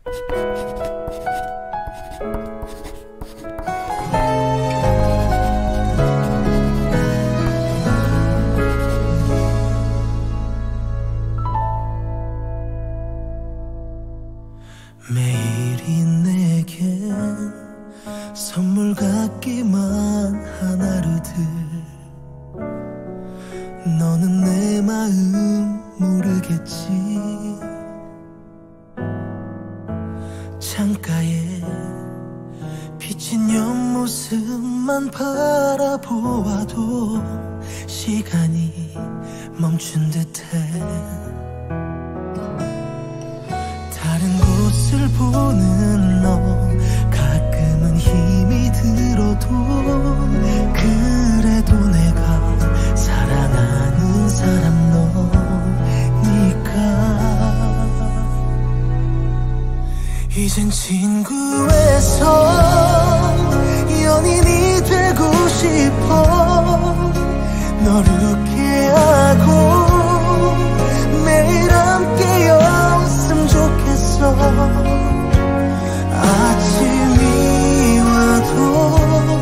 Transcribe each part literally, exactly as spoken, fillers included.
매일이 내겐 선물 같기만 한 하루들. 너는 내 마음 모르겠지. 창가에 비친 옆모습만 바라보아도 시간이 멈춘 듯해. 다른 곳을 보는 너, 가끔은 힘이 들어도 그래도 내가 사랑하는 사람 너니까. 이젠 친구에서 연인이 되고 싶어. 너를 웃게 하고 매일 함께였으면 좋겠어. 아침이 와도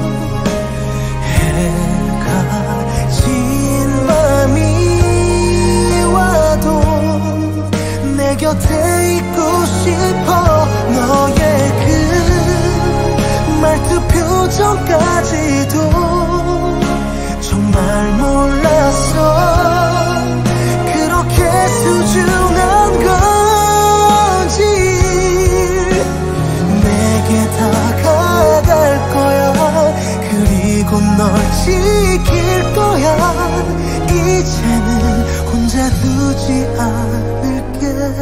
해가 진 밤이 와도 내 곁에 있고 싶어. 너의 그 말투 표정까지도 정말 몰랐어. 그렇게 소중한 건지. 내게 다가갈 거야. 그리고 널 지킬 거야. 이제는 혼자 두지 않을게.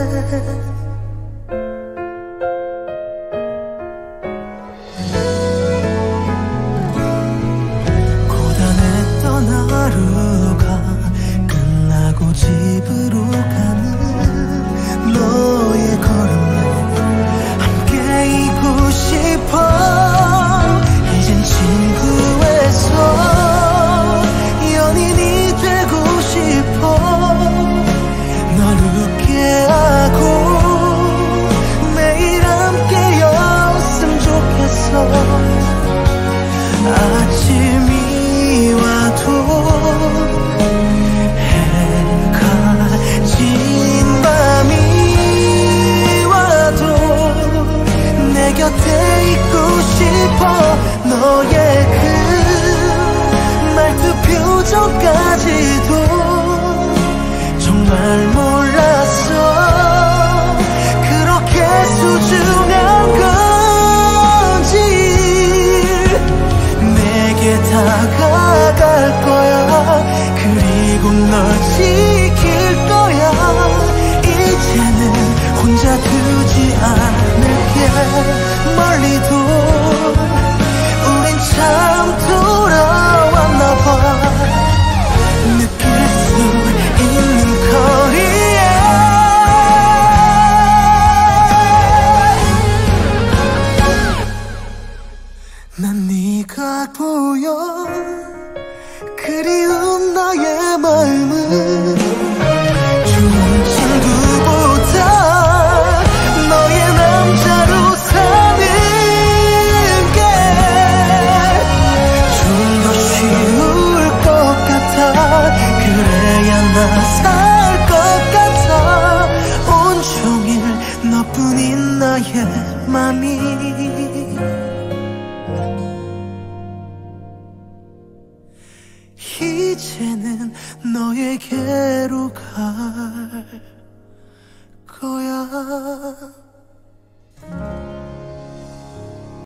하루가 끝나고 집으로 가는 너의 걸음에 함께이고 싶어. 이젠 친구에서 연인이 되고 싶어. 널 웃게 하고 매일 함께였으면 좋겠어. 아침이 와도 해가 진 밤이 와도 내 곁에 있고 싶어. 너의 그 말투 표정까지도 정말 몰랐어. 그렇게 소중한 건지. 내게 다가갈 거야. 그리고 널 지킬 거야. 이제는 혼자 두지 않을게. 멀리도 우린 참 돌아왔나 봐. 느낄 수 있는 거리에 난 네가 보여. 그리운 나의 마음은 좋은 친구보다 너의 남자로 사는 게 좀 더 쉬울 것 같아. 그래야 나 살 것 같아. 온종일 너뿐인 나의 맘이. 이제는 너에게로 갈 거야.